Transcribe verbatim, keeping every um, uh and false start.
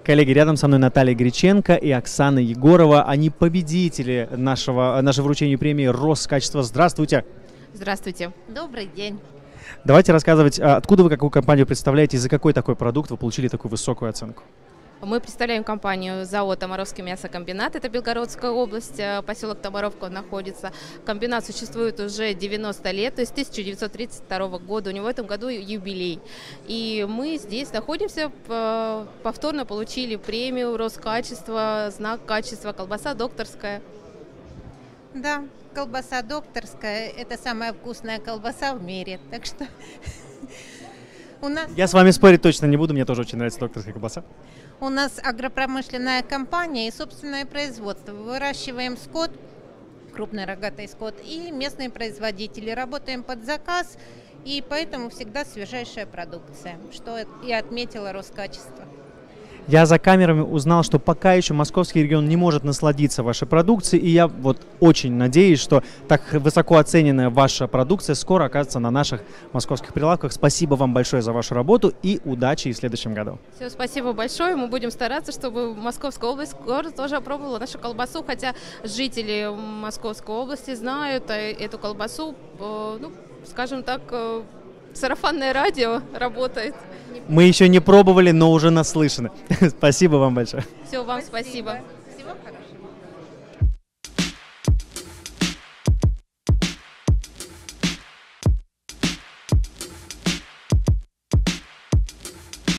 Коллеги, рядом со мной Наталья Греченко и Оксана Егорова. Они победители нашего, нашего вручения премии «Роскачество». Здравствуйте! Здравствуйте! Добрый день! Давайте рассказывать, откуда вы какую компанию представляете и за какой такой продукт вы получили такую высокую оценку. Мы представляем компанию ЗАО «Томаровский мясокомбинат». Это Белгородская область, поселок Томаровка находится. Комбинат существует уже девяносто лет, то есть тысяча девятьсот тридцать второго года. У него в этом году юбилей. И мы здесь находимся, повторно получили премию «Роскачество», знак качества, колбаса докторская. Да, колбаса докторская – это самая вкусная колбаса в мире. Так что у нас... Я с вами спорить точно не буду, мне тоже очень нравится докторская колбаса. У нас агропромышленная компания и собственное производство. Выращиваем скот, крупный рогатый скот, и местные производители. Работаем под заказ, и поэтому всегда свежайшая продукция, что и отметила Роскачество. Я за камерами узнал, что пока еще московский регион не может насладиться вашей продукцией, и я вот очень надеюсь, что так высоко оцененная ваша продукция скоро окажется на наших московских прилавках. Спасибо вам большое за вашу работу и удачи в следующем году. Все, спасибо большое. Мы будем стараться, чтобы Московская область скоро тоже опробовала нашу колбасу, хотя жители Московской области знают эту колбасу, ну, скажем так, сарафанное радио работает. Мы еще не пробовали, но уже наслышаны. Спасибо вам большое. Все, вам спасибо. Всего хорошего.